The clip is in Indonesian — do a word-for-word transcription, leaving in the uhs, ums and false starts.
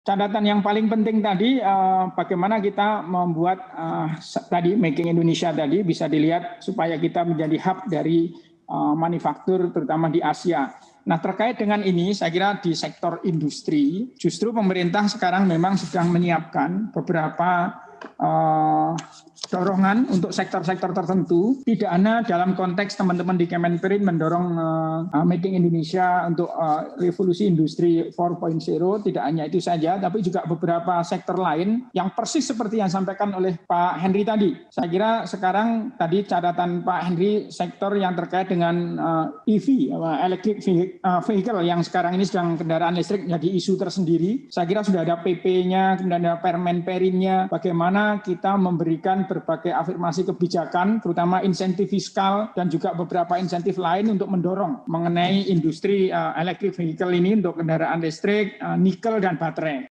Catatan yang paling penting tadi, uh, bagaimana kita membuat uh, tadi Making Indonesia tadi bisa dilihat supaya kita menjadi hub dari uh, manufaktur terutama di Asia. Nah, terkait dengan ini saya kira di sektor industri justru pemerintah sekarang memang sedang menyiapkan beberapa uh, dorongan untuk sektor-sektor tertentu. Tidak hanya dalam konteks teman-teman di Kemenperin mendorong uh, Making Indonesia untuk uh, revolusi industri empat titik nol, tidak hanya itu saja, tapi juga beberapa sektor lain yang persis seperti yang disampaikan oleh Pak Henry tadi. Saya kira sekarang tadi catatan Pak Henry sektor yang terkait dengan uh, E V, uh, electric vehicle yang sekarang ini sedang kendaraan listrik menjadi isu tersendiri. Saya kira sudah ada P P-nya, kemudian ada Permen-Perinnya, bagaimana kita memberikan berbagai afirmasi kebijakan, terutama insentif fiskal dan juga beberapa insentif lain untuk mendorong mengenai industri uh, electric vehicle ini untuk kendaraan listrik, uh, nikel dan baterai.